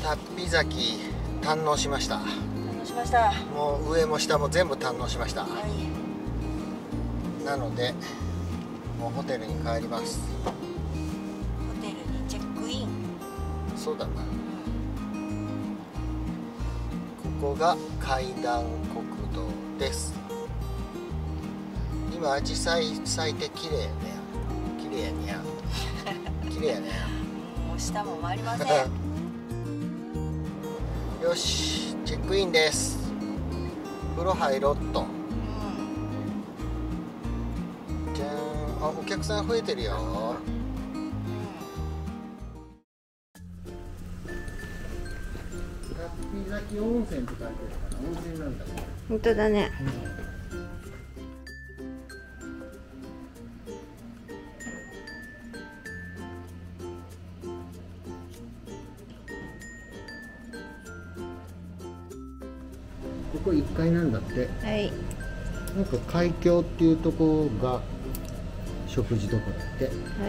龍飛崎堪能しました。もう上も下も全部堪能しました、はい、なのでもうホテルに帰ります。 ホテルにチェックイン。 そうだな、ここが階段国道です。今アジサイ咲いて綺麗やね。綺麗やねや綺麗やねもう下も回りませんよし、チェックインです。風呂入ろっと、じゃーん。あ、お客さん増えてるよ。龍飛崎温泉って書いてるから温泉なんだね。 本当だね、 ここ1階なんだって。 はい。 なんか海峡っていうとこが食事どこだって。 はい。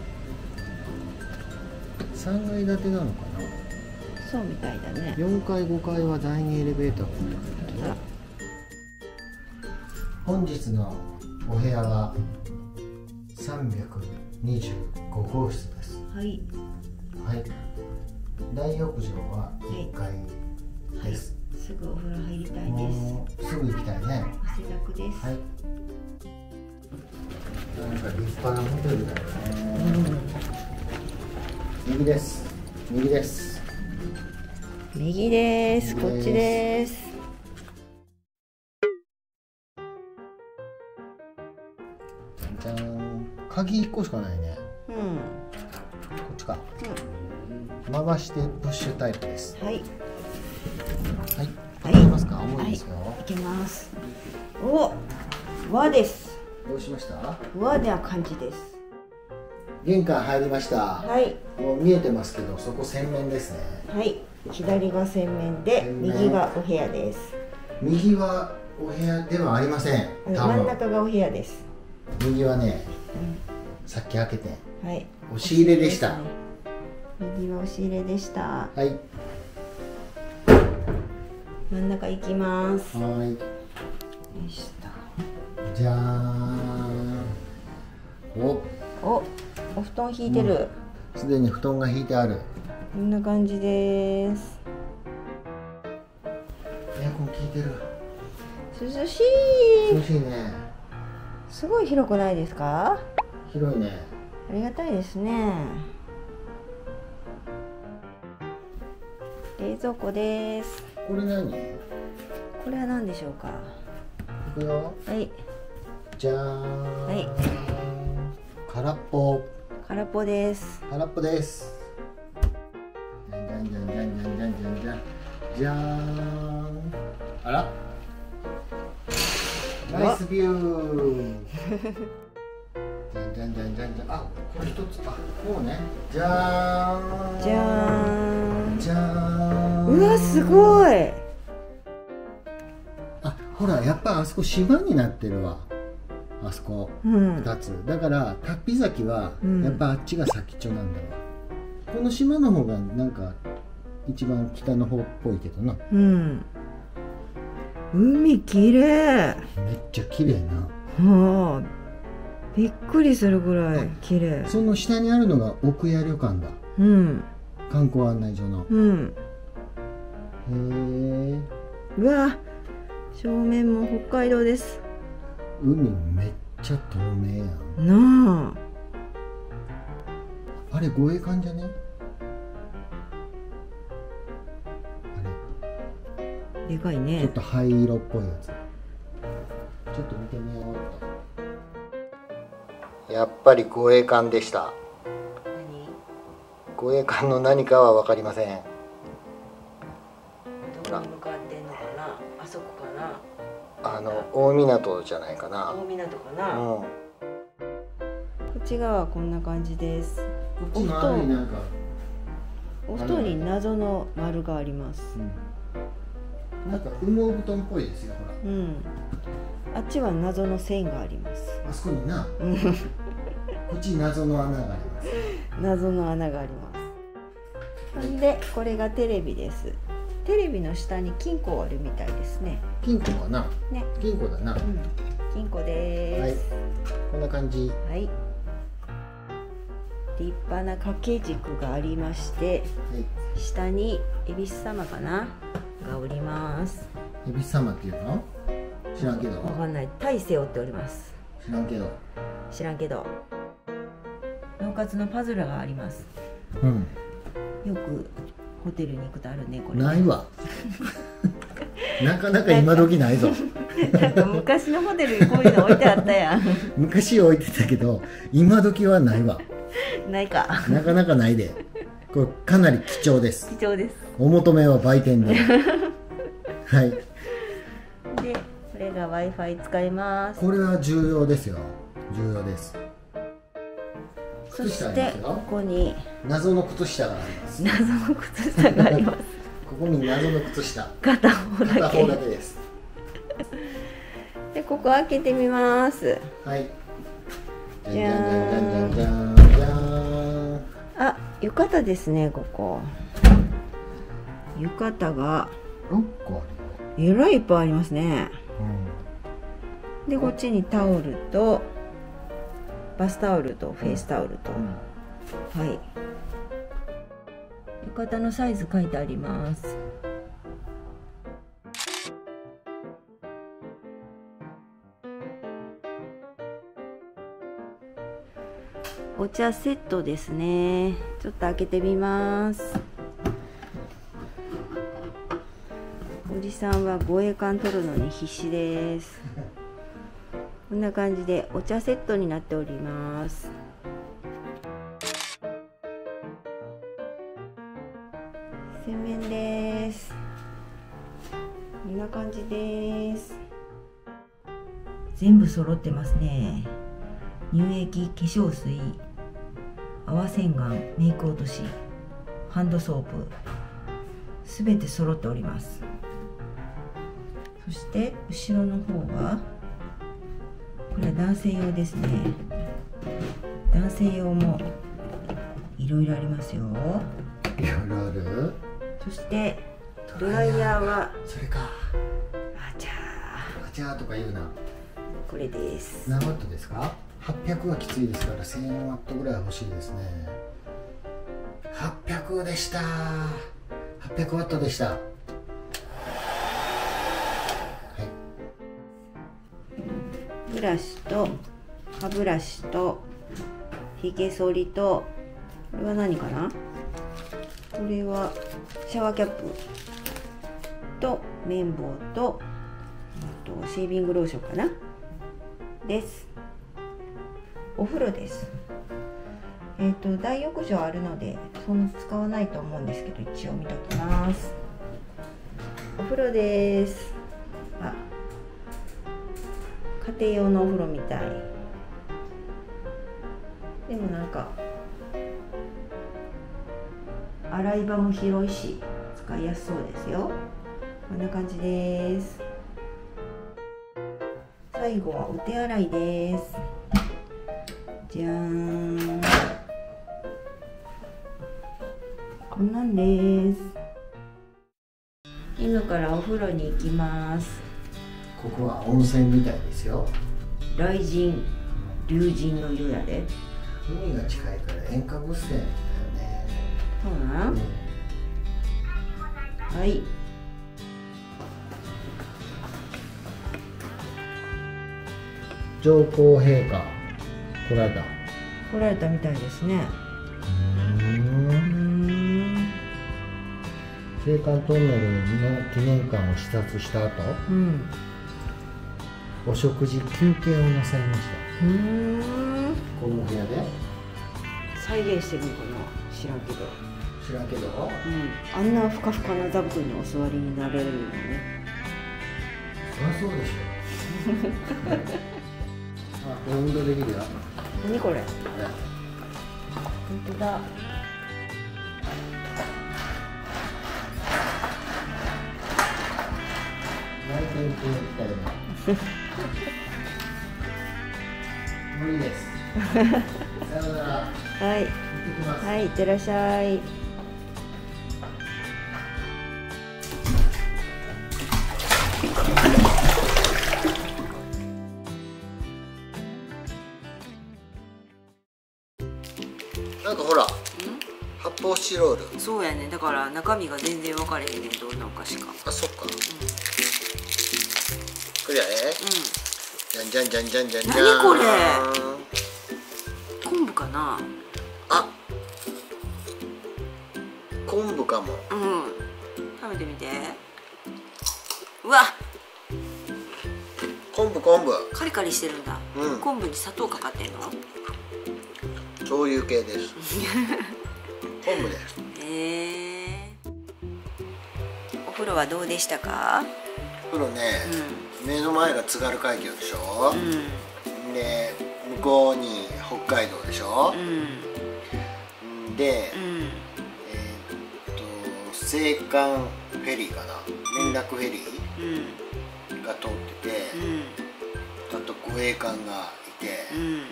3階建てなのかな。 そうみたいだね。 4階5階は第2エレベーター。本日のお部屋は325号室です。 はい。 はい。大浴場は1階です。 すぐお風呂入りたいです。 もうすぐ行きたいね。 汗だくです。 はい。なんか立派なホテルだよね。右です。右です。 右です。こっちです。 じゃんじゃん。鍵1個しかないね。 うん。 こっちか。回してプッシュタイプです。 はい。 はい。 はい。 いけますか。重いですよ。 いけます。お、和です。 どうしました？ 和な感じです。 玄関入りました。 はい。 もう見えてますけど、そこ洗面ですね。 はい。左が洗面で、右がお部屋です。 右はお部屋ではありません。 真ん中がお部屋です。 右はね、さっき開けて。 はい。 押し入れでした。 右は押し入れでした。 はい。 真ん中行きます。 はい。 よいしょ。 じゃーん。お、 お布団引いてる。 すでに布団が引いてある。 こんな感じです。 エアコン効いてる。 涼しい。 涼しいね。 すごい広くないですか？ 広いね。 ありがたいですね。冷蔵庫です。 これ何？ これは何でしょうか？ いくよ。 はい。 じゃーん。 はい。 空っぽ。 空っぽです。 空っぽです。じゃんじゃんじゃんじゃんじゃんじゃんじゃんじゃん。じゃーん。あら。ナイスビュー。じゃんじゃんじゃんじゃんじゃん。あ、これ一つ。あ、もうね。じゃーん。 じゃーん。 じゃーん。 うわ、すごい。 あ、ほら、やっぱあそこ島になってるわ。あそこ、2つ。だから龍飛崎はやっぱあっちが先っちょなんだわ。この島の方がなんか一番北の方っぽいけどな。 海きれい。 めっちゃ綺麗な。 はあ、びっくりするぐらい綺麗。 その下にあるのが奥屋旅館だ。観光案内所の。へえ。 うわ、正面も北海道です。 海めっちゃ透明やんなあ。あれ護衛艦じゃね？あれでかいね。 ちょっと灰色っぽいやつ。ちょっと見てみようと。やっぱり護衛艦でした。護衛艦の何かは分かりません。 どこに向かってんのかな。あそこかな。 大港じゃないかな。 大港かな。こっち側はこんな感じです。 こっちのになんかお布団に謎の丸があります。 なんか羽毛布団っぽいですよ、ほら。 あっちは謎の線があります。 あそこにな。こっちに謎の穴があります。 謎の穴があります。 でこれがテレビです。テレビの下に金庫あるみたいですね。 金庫かな。 ね。 金庫だな。 金庫です。 こんな感じ。 はい。立派な掛け軸がありまして、下に恵比寿様かながおります。 恵比寿様っていうの？知らんけど。 わかんない。大背負っております。 知らんけど。 知らんけど。納骨のパズルがあります。 うん。 よくホテルに行くとあるね、これ。 ないわ。なかなか今時ないぞ。 なんか昔のホテルにこういうの置いてあったやん。 昔置いてたけど、今時はないわ。 ないか。 なかなかないで。これかなり貴重です。 貴重です。 お求めは売店で。はい。 で、これが Wi-Fi 使います。 これは重要ですよ。重要です。 そしてここに謎の靴下があります。 謎の靴下があります。 ここに謎の靴下。 片方だけ。 片方だけです。 で、ここ開けてみます。 はい。 じゃーん。 じゃんじゃんじゃん。 あ、浴衣ですね、ここ。浴衣が 6個あえらいいっぱいありますね。 るよ。 で、こっちにタオルとバスタオルとフェイスタオルと、はい。浴衣のサイズ書いてあります。お茶セットですね。ちょっと開けてみます。おじさんは護衛艦取るのに必死です。こんな感じでお茶セットになっております。洗面です。こんな感じです。全部揃ってますね。乳液、化粧水、泡洗顔、メイク落とし、ハンドソープ、すべて揃っております。そして後ろの方はこれは男性用ですね。男性用もいろいろありますよ。 いろいろある。 そしてドライヤーはそれか。 あちゃあちゃーとか言うな。 これです。 何ワットですか？800はきついですから1000ワットぐらい欲しいですね。800でした。800ワットでした。はい。 ブラシと歯ブラシとひげ剃りと、これは何かな？これはシャワーキャップと綿棒と、あとシェービングローションかなです。お風呂です。大浴場あるのでそんな使わないと思うんですけど、一応見ときます。お風呂です。あ、家庭用のお風呂みたい。でもなんか洗い場も広いし使いやすそうですよ。こんな感じです。最後はお手洗いです。じゃーん。こんなんです。今からお風呂に行きます。 ここは温泉みたいですよ。 雷神、龍神の湯やで。 海が近いから塩化物泉だよね。 そうなん？はい。 上皇陛下来られた。 来られたみたいですね。 青函トンネルの記念館を視察した後、お食事休憩をなさいました。このお部屋で再現してるのかな、知らんけど。 知らんけど、 あんなふかふかな座布団にお座りになれるのね。 そりゃそうでしょ。あ、これ運動できるよ。 何これ？本当だ。 内転筋みたいな。無理です。さようなら。 はい。 行ってきます。 はい、いってらっしゃい。 なんかほら、発泡スチロール。 そうやね。だから中身が全然分かれへんねん。どんなお菓子か。 あ、そっか。これやね。じゃんじゃんじゃんじゃんじゃんじゃん。 何これ。昆布かな。 あ、昆布かも。 食べてみて。うわ、 昆布昆布。 カリカリしてるんだ。昆布に砂糖かかってんの。 そういう系です。昆布です。 お風呂はどうでしたか。 お風呂ね、目の前が津軽海峡でしょ、で向こうに北海道でしょ、で、青函フェリーかな、連絡フェリーが通ってて、あと護衛艦がいて、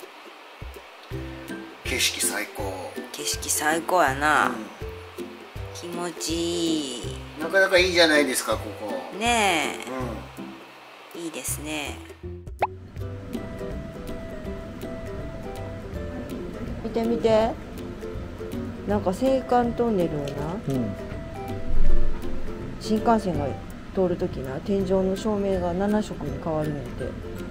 景色最高。 景色最高やな、気持ちいい。 なかなかいいじゃないですか、ここねえ、いいですね。見て見て、なんか青函トンネルをな、新幹線が通るときな、天井の照明が7色に変わるねんて。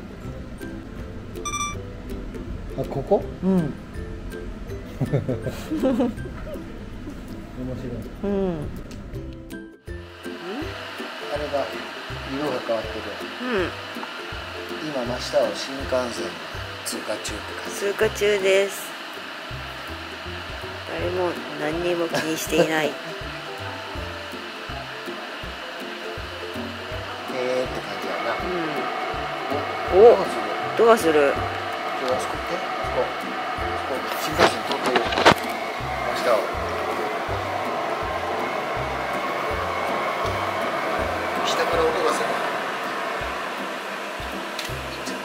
あ、ここ？面白い。あれが色が変わってる。今真下を新幹線通過中って感じ。 通過中です。誰も何にも気にしていない。 って感じやな。 お、どうする。 あそこって、あそこ新幹線通ってる。真下を。下から音がする。行っちゃった。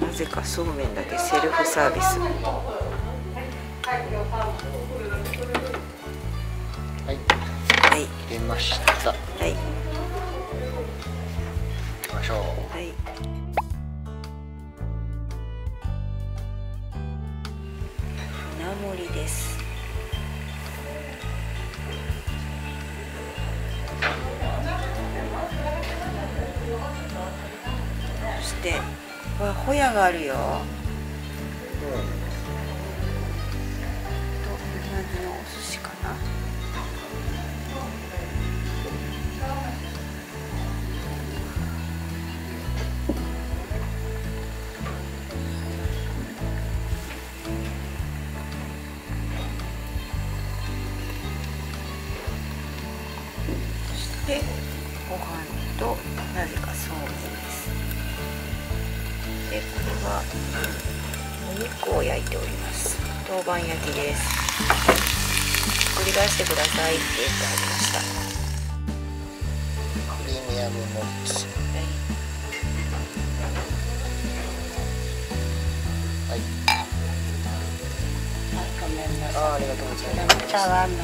なぜかそうめんだけセルフサービス。 はい。 はい。 出ました。 はい。 行きましょう。 はい。舟盛りです。そして、わ、ホヤがあるよ。と同じのお寿司かな。そしてご飯となぜかそうめんです。で、これはお肉を焼いております。豆板焼きです。繰り返してくださいって言ってありました。 プレミアムモッツ。はい。ありがとうございます。 茶碗蒸しです。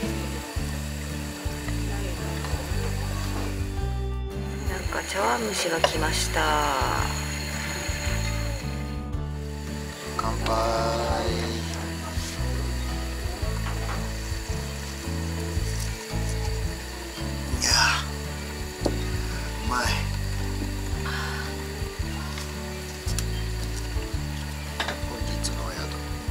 なんか茶碗蒸しが来ました。 乾杯。いやー、うまい。本日のお宿。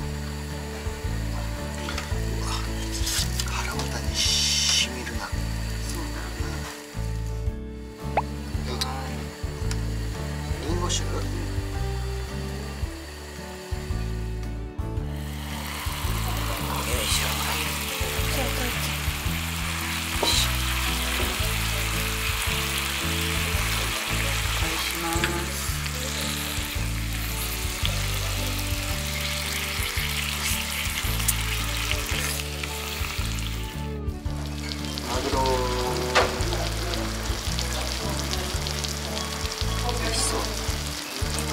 うわ、腹渡にしみるな。リンゴ酒？マグロ。美味しそう。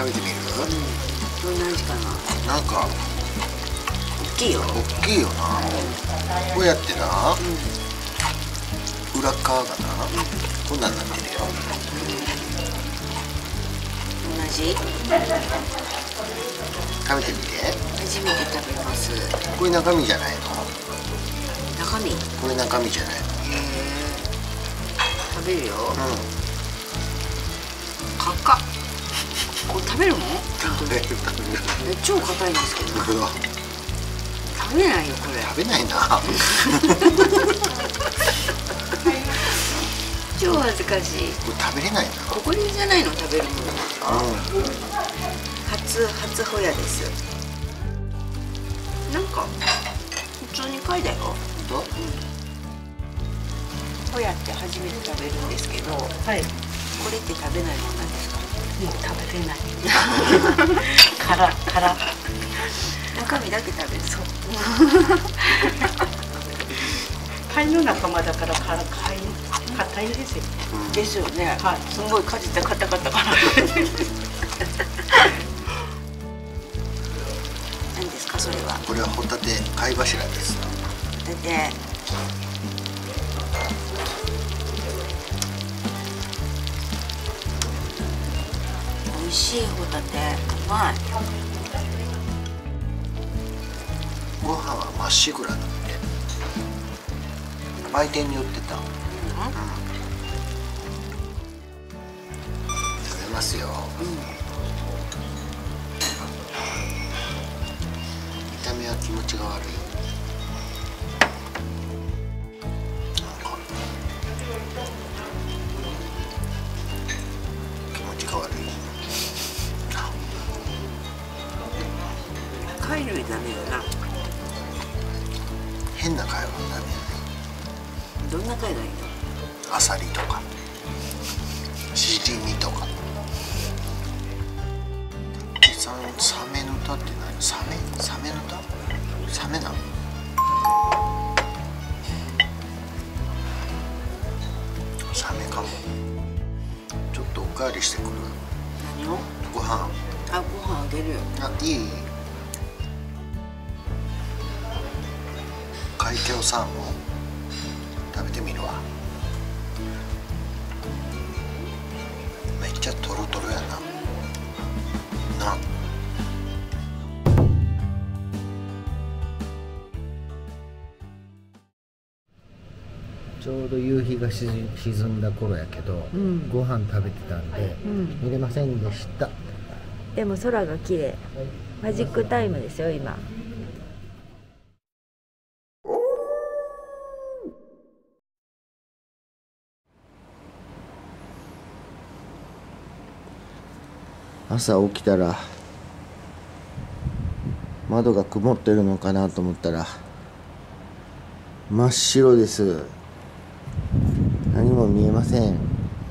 食べてみる？ どんな味かな。 なんか大きいよ。 大きいよな。こうやってな、裏側がな、こんなんなってるよ。 同じ。 食べてみて。 初めて食べます。 これ中身じゃないの？ 中身。 これ中身じゃないの？ 食べるよ。かっか。これ食べるもん？超硬いんですけど。食べないよこれ。 食べないな。 超恥ずかしい。 これ食べれないな。 ここにじゃないの食べるもの。初ホヤです。なんか普通に貝だよ。 本当？ ホヤって初めて食べるんですけど、これって食べないものなんですか？もう食べれない。殻。中身だけ食べる。そう。 貝の仲間だから貝硬いですよ。 ですよね。はい。すごいかじってカタカタから。何ですかそれは？ これはホタテ貝柱です。 ホタテ。美味しいホタテ。うまい。 ご飯はまっしぐらだって。売店に売ってた。食べますよ。見た目は気持ちが悪い。気持ちが悪い。 貝類ダメよな。 変な貝はダメ。 どんな貝がいいの？ アサリとかシジミとか。サメの歌って何？サメの歌？サメなの？サメかも。ちょっとおかわりしてくる。 何を？ ご飯。 あ、ご飯あげるよ。 あ、いい？海峡サーモン食べてみるわ。めっちゃトロトロやな。ちょうど夕日が沈んだ頃やけど、ご飯食べてたんで、見れませんでした。 でも空が綺麗。マジックタイムですよ今。 朝起きたら窓が曇ってるのかなと思ったら真っ白です。何も見えません。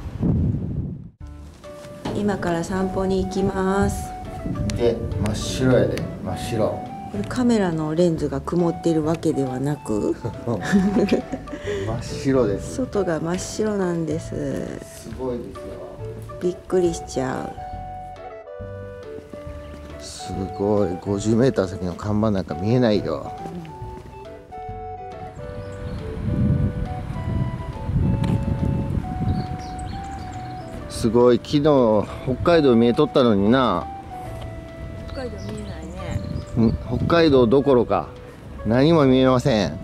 今から散歩に行きます。 で、真っ白やで、真っ白。 これカメラのレンズが曇っているわけではなく真っ白です。 外が真っ白なんです。 すごいですよ。 びっくりしちゃう。 すごい。50メーター先の看板なんか見えないよ。すごい。昨日北海道見えとったのにな。 北海道見えないね。 北海道どころか何も見えません。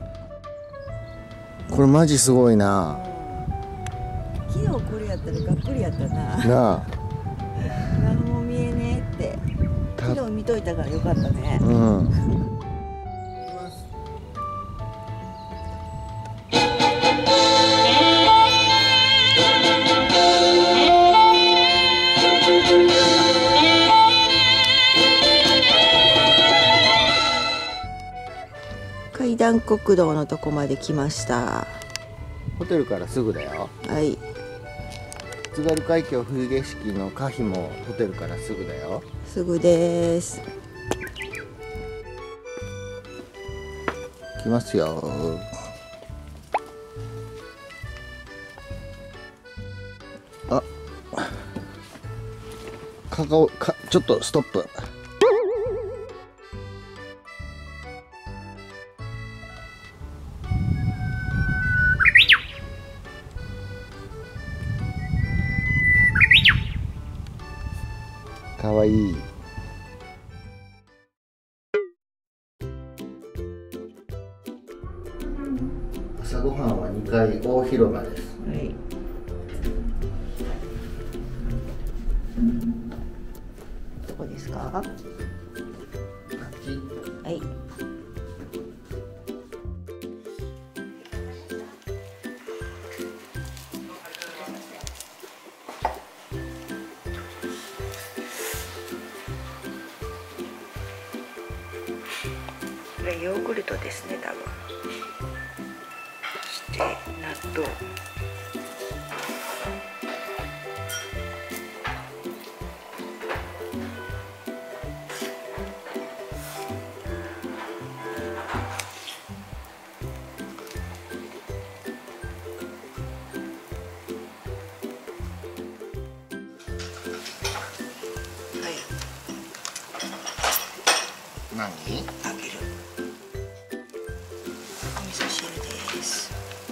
これマジすごいな。 昨日これやったらがっくりやったな。 なあ。 何も見えねえって。昨日見といたからよかったね。 うん。 海南国道のとこまで来ました。 ホテルからすぐだよ。 はい。 津軽海峡冬景色の可否もホテルからすぐだよ。 すぐです。 来ますよ。あ、 ちょっとストップ。かわいい。朝ごはんは2階大広場です。 はい。どこですか？ あっち。 はい。これヨーグルトですね、多分。そして納豆。 何？ あげる。お味噌汁です。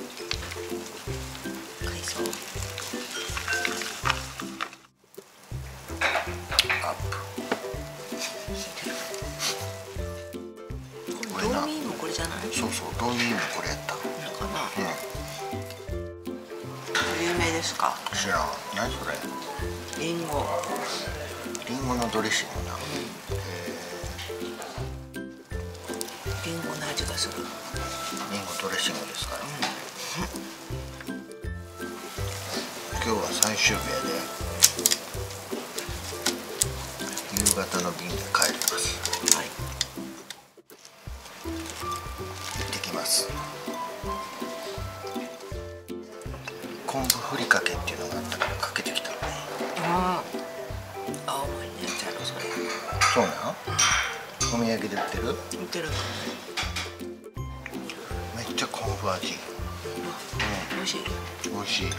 海藻。 アップ。 これドーミーもこれじゃない？ そうそう、ドーミーもこれやった。 かな。有名ですか？ 知らん。何それ？ リンゴ。 リンゴのドレッシングな。 リンゴの味がする。 リンゴドレッシングですから。今日は最終日やで。夕方の便で帰ります。 はい。 行ってきます。昆布ふりかけっていうのがあったからかけてきたのね。 ああ。青森のやつやろそれ。 そうなん？お土産で売ってる？ 売ってる。 めっちゃ昆布味。 美味しい。 美味しい。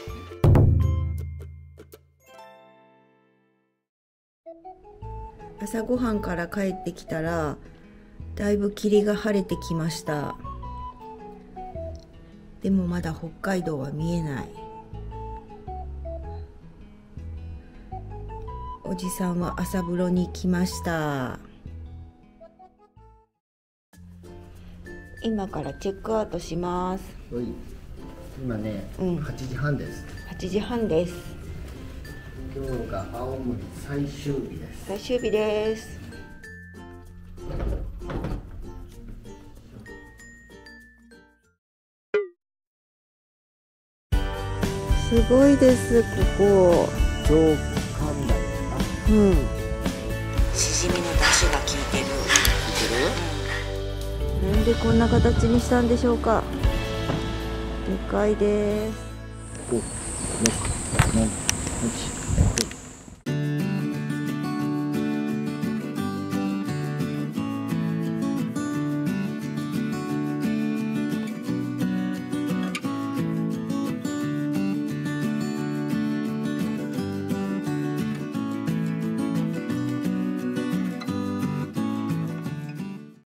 朝ごはんから帰ってきたらだいぶ霧が晴れてきました。でもまだ北海道は見えない。おじさんは朝風呂に来ました。今からチェックアウトします。 はい。今ね、8時半です。 8時半です。 今日が青森最終日です。 最終日です。すごいです、ここ。 上神田ですか？ しじみの出汁が効いてる。 聞いてる？ なんでこんな形にしたんでしょうか。でかいです。 5、6、7、8。